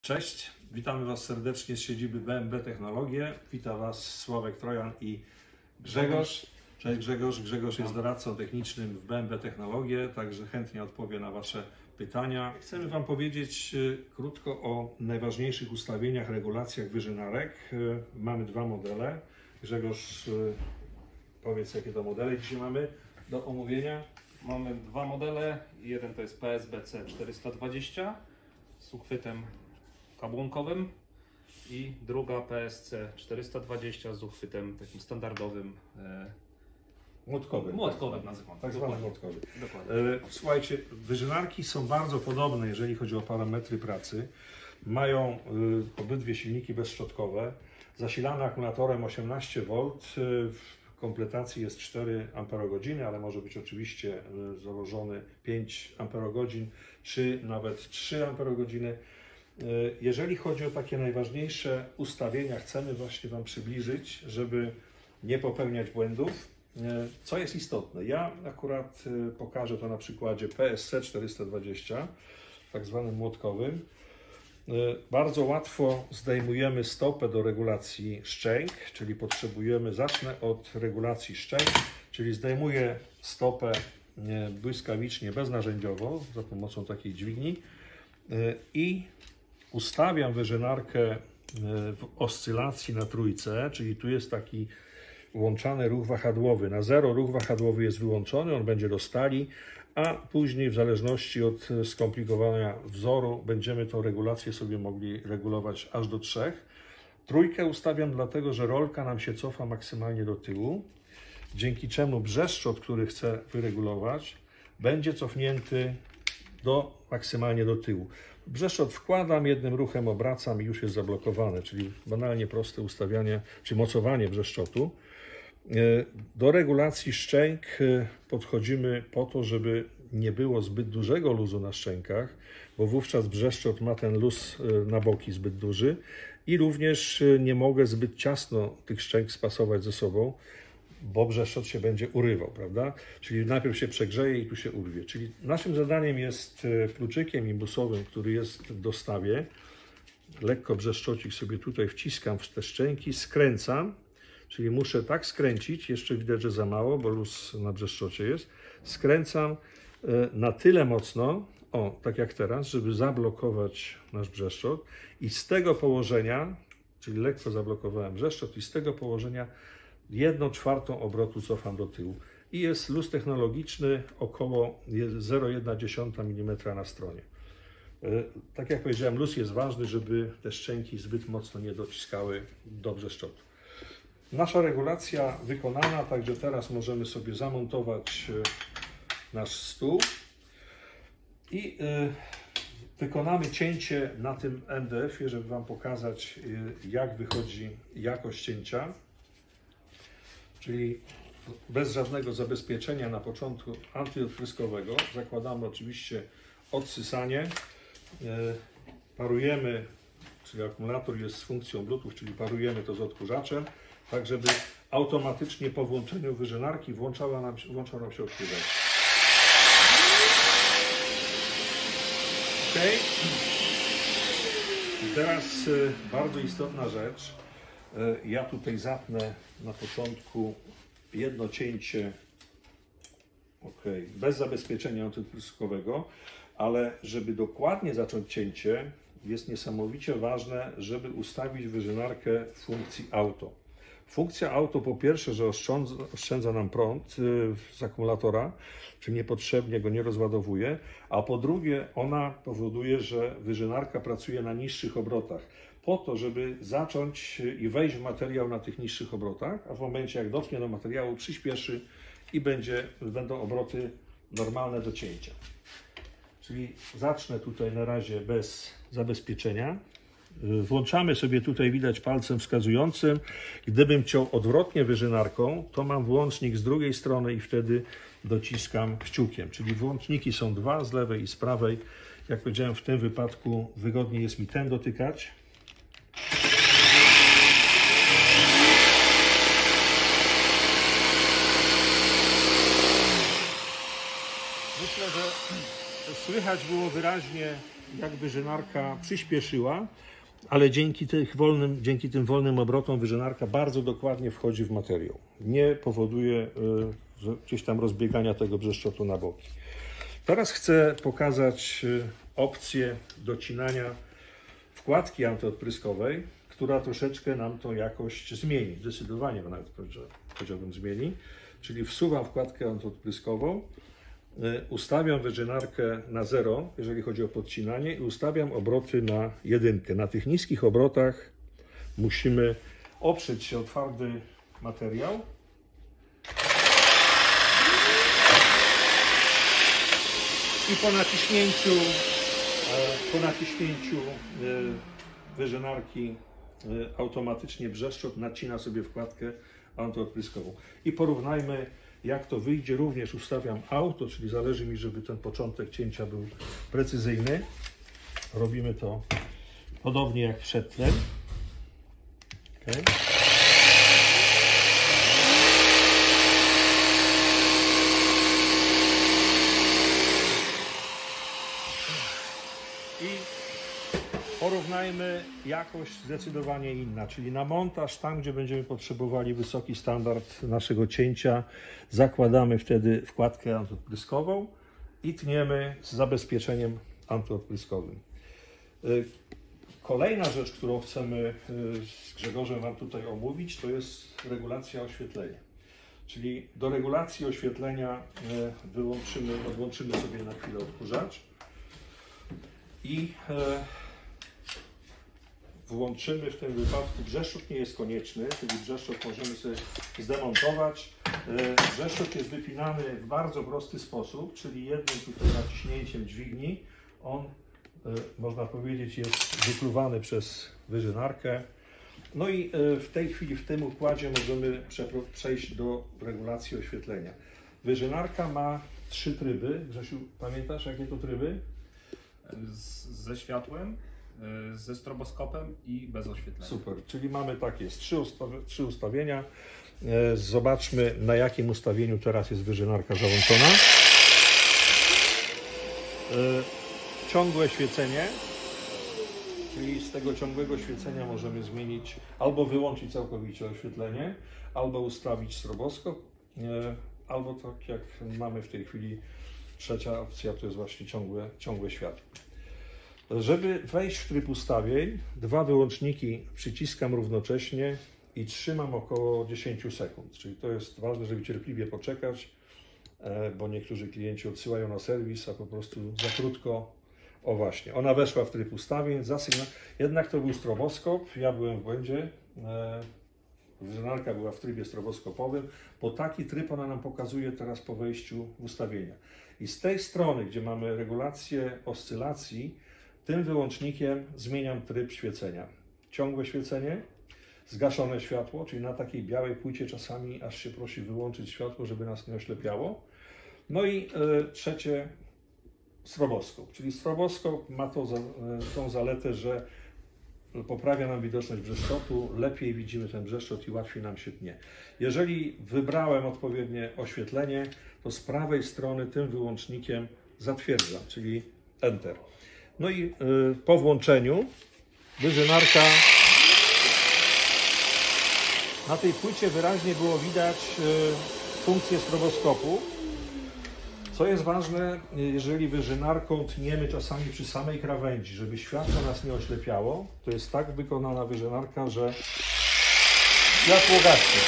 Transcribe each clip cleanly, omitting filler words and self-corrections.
Cześć, witamy Was serdecznie z siedziby BMB Technologie. Witam Was Sławek Trojan i Grzegorz. Cześć Grzegorz. Grzegorz jest doradcą technicznym w BMB Technologie, także chętnie odpowie na Wasze pytania. Chcemy Wam powiedzieć krótko o najważniejszych ustawieniach, regulacjach wyżynarek. Mamy dwa modele. Grzegorz, powiedz, jakie to modele dzisiaj mamy do omówienia. Mamy dwa modele. Jeden to jest PSBC 420 z uchwytem kabłonkowym i druga PSC 420 z uchwytem takim standardowym, Młotkowym. Młotkowym nazywam. Tak zwany młotkowy. Dokładnie. Słuchajcie, wyżynarki są bardzo podobne, jeżeli chodzi o parametry pracy. Mają obydwie silniki bezszczotkowe, zasilane akumulatorem 18V. W kompletacji jest 4 Ah, ale może być oczywiście założony 5 Ah, czy nawet 3 Ah. Jeżeli chodzi o takie najważniejsze ustawienia, chcemy właśnie Wam przybliżyć, żeby nie popełniać błędów. Co jest istotne? Ja akurat pokażę to na przykładzie PSC 420, tak zwanym młotkowym. Bardzo łatwo zdejmujemy stopę do regulacji szczęk, czyli zacznę od regulacji szczęk, czyli zdejmuję stopę błyskawicznie, beznarzędziowo, za pomocą takiej dźwigni i ustawiam wyżynarkę w oscylacji na trójce, czyli tu jest taki włączany ruch wahadłowy. Na 0 ruch wahadłowy jest wyłączony, on będzie do stali, a później w zależności od skomplikowania wzoru będziemy tą regulację sobie mogli regulować aż do 3. Trójkę ustawiam dlatego, że rolka nam się cofa maksymalnie do tyłu, dzięki czemu brzeszczot, który chcę wyregulować, będzie cofnięty maksymalnie do tyłu. Brzeszczot wkładam, jednym ruchem obracam i już jest zablokowany, czyli banalnie proste ustawianie, czy mocowanie brzeszczotu. Do regulacji szczęk podchodzimy po to, żeby nie było zbyt dużego luzu na szczękach, bo wówczas brzeszczot ma ten luz na boki zbyt duży i również nie mogę zbyt ciasno tych szczęk spasować ze sobą, bo brzeszczot się będzie urywał, prawda? Czyli najpierw się przegrzeje i tu się urwie. Czyli naszym zadaniem jest kluczykiem imbusowym, który jest w dostawie. Lekko brzeszczocik sobie tutaj wciskam w te szczęki, skręcam, czyli muszę tak skręcić, jeszcze widać, że za mało, bo luz na brzeszczocie jest. Skręcam na tyle mocno, tak jak teraz, żeby zablokować nasz brzeszczot i z tego położenia, czyli lekko zablokowałem brzeszczot i z tego położenia 1/4 obrotu cofam do tyłu. I jest luz technologiczny około 0,1 mm na stronie. Tak jak powiedziałem, luz jest ważny, żeby te szczęki zbyt mocno nie dociskały do brzeszczotu. Nasza regulacja wykonana, także teraz możemy sobie zamontować nasz stół i wykonamy cięcie na tym MDF-ie, żeby Wam pokazać, jak wychodzi jakość cięcia. Czyli bez żadnego zabezpieczenia na początku antyodpryskowego. Zakładamy oczywiście odsysanie. Parujemy, czyli akumulator jest z funkcją Bluetooth, czyli parujemy to z odkurzaczem, tak żeby automatycznie po włączeniu wyżynarki włączał nam się odkurzacz. OK. I teraz bardzo istotna rzecz. Ja tutaj zapnę na początku jedno cięcie, bez zabezpieczenia antyodpryskowego, ale żeby dokładnie zacząć cięcie, jest niesamowicie ważne, żeby ustawić wyżynarkę w funkcji auto. Funkcja auto po pierwsze, że oszczędza nam prąd z akumulatora, czyli niepotrzebnie go nie rozładowuje, a po drugie ona powoduje, że wyżynarka pracuje na niższych obrotach, po to, żeby zacząć i wejść w materiał na tych niższych obrotach, a w momencie jak dotknie do materiału przyspieszy i będą obroty normalne do cięcia. Czyli zacznę tutaj na razie bez zabezpieczenia. Włączamy sobie tutaj, widać palcem wskazującym. Gdybym ciął odwrotnie wyżynarką, to mam włącznik z drugiej strony i wtedy dociskam kciukiem. Czyli włączniki są dwa, z lewej i z prawej. Jak powiedziałem, w tym wypadku wygodniej jest mi ten dotykać. Myślę, że słychać było wyraźnie jak wyżynarka przyspieszyła, ale dzięki tym wolnym obrotom wyżynarka bardzo dokładnie wchodzi w materiał. Nie powoduje gdzieś tam rozbiegania tego brzeszczotu na boki. Teraz chcę pokazać opcję docinania wkładki antyodpryskowej, która troszeczkę nam tą jakość zmieni. Zdecydowanie nawet powiedziałbym zmieni. Czyli wsuwam wkładkę antyodpryskową, ustawiam wyżynarkę na 0, jeżeli chodzi o podcinanie, i ustawiam obroty na 1. Na tych niskich obrotach musimy oprzeć się o twardy materiał. I po naciśnięciu wyżynarki automatycznie brzeszczot nacina sobie wkładkę antyodpryskową. I porównajmy, jak to wyjdzie. Również ustawiam auto, czyli zależy mi, żeby ten początek cięcia był precyzyjny. Robimy to podobnie jak przedtem. Okay. I porównajmy, jakość zdecydowanie inna, czyli na montaż, tam gdzie będziemy potrzebowali wysoki standard naszego cięcia, zakładamy wtedy wkładkę antyodpryskową i tniemy z zabezpieczeniem antyodpryskowym. Kolejna rzecz, którą chcemy z Grzegorzem Wam tutaj omówić, to jest regulacja oświetlenia. Czyli do regulacji oświetlenia odłączymy sobie na chwilę odkurzacz i włączymy w tym wypadku, brzeszczot nie jest konieczny, czyli brzeszczot możemy sobie zdemontować. Brzeszczot jest wypinany w bardzo prosty sposób, czyli jednym tutaj naciśnięciem dźwigni on, można powiedzieć, jest wykluwany przez wyżynarkę. No i w tej chwili w tym układzie możemy przejść do regulacji oświetlenia. Wyżynarka ma 3 tryby. Grzesiu, pamiętasz, jakie to tryby? Ze światłem, ze stroboskopem i bez oświetlenia. Super, czyli mamy takie 3 ustawienia. Zobaczmy, na jakim ustawieniu teraz jest wyżynarka załączona. Ciągłe świecenie, czyli z tego ciągłego świecenia możemy zmienić, albo wyłączyć całkowicie oświetlenie, albo ustawić stroboskop, albo tak jak mamy w tej chwili, trzecia opcja to jest właśnie ciągłe światło. Żeby wejść w tryb ustawień, 2 wyłączniki przyciskam równocześnie i trzymam około 10 sekund. Czyli to jest ważne, żeby cierpliwie poczekać, bo niektórzy klienci odsyłają na serwis, a po prostu za krótko. O właśnie, ona weszła w tryb ustawień, jednak to był stroboskop, ja byłem w błędzie. Wyżynarka była w trybie stroboskopowym, bo taki tryb ona nam pokazuje teraz po wejściu w ustawienia. I z tej strony, gdzie mamy regulację oscylacji, tym wyłącznikiem zmieniam tryb świecenia. Ciągłe świecenie, zgaszone światło, czyli na takiej białej płycie czasami aż się prosi wyłączyć światło, żeby nas nie oślepiało. No i trzecie, stroboskop. Czyli stroboskop ma tą zaletę, że poprawia nam widoczność brzeszczotu, lepiej widzimy ten brzeszczot i łatwiej nam się tnie. Jeżeli wybrałem odpowiednie oświetlenie, to z prawej strony tym wyłącznikiem zatwierdzam, czyli Enter. No i po włączeniu wyżynarka, na tej płycie wyraźnie było widać funkcję stroboskopu. Co jest ważne, jeżeli wyżynarką tniemy czasami przy samej krawędzi, żeby światło nas nie oślepiało, to jest tak wykonana wyżynarka, że światło gaśnie.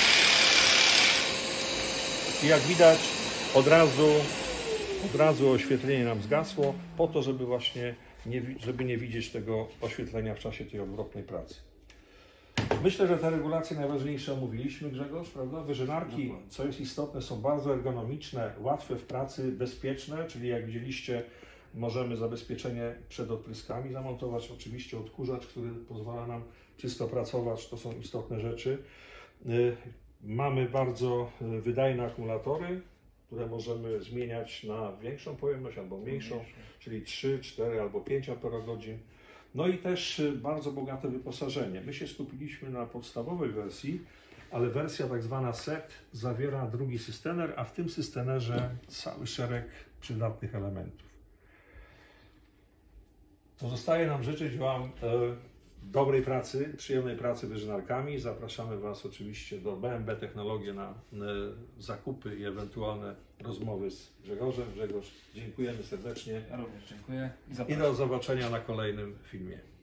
I jak widać, od razu oświetlenie nam zgasło, po to, żeby właśnie nie widzieć tego oświetlenia w czasie tej odwrotnej pracy. Myślę, że te regulacje najważniejsze omówiliśmy, Grzegorz, prawda? Wyżynarki, co jest istotne, są bardzo ergonomiczne, łatwe w pracy, bezpieczne, czyli jak widzieliście, możemy zabezpieczenie przed odpryskami zamontować, oczywiście odkurzacz, który pozwala nam czysto pracować, to są istotne rzeczy. Mamy bardzo wydajne akumulatory, które możemy zmieniać na większą pojemność albo mniejszą, czyli 3, 4 albo 5 Ah. No i też bardzo bogate wyposażenie. My się skupiliśmy na podstawowej wersji, ale wersja tak zwana set zawiera drugi systener, a w tym systenerze cały szereg przydatnych elementów. Pozostaje nam życzyć Wam dobrej pracy, przyjemnej pracy wyżynarkami. Zapraszamy Was oczywiście do BMB Technologie na zakupy i ewentualne rozmowy z Grzegorzem. Grzegorz, dziękujemy serdecznie Ja również dziękuję i i zapraszam. do zobaczenia na kolejnym filmie.